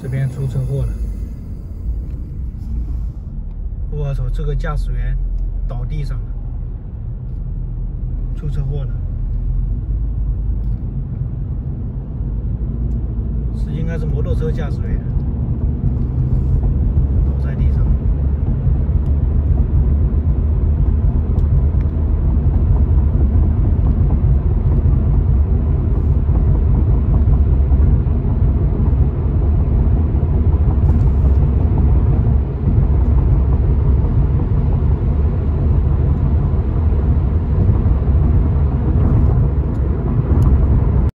这边出车祸了！我操，这个驾驶员倒地上了，出车祸了，应该是摩托车驾驶员。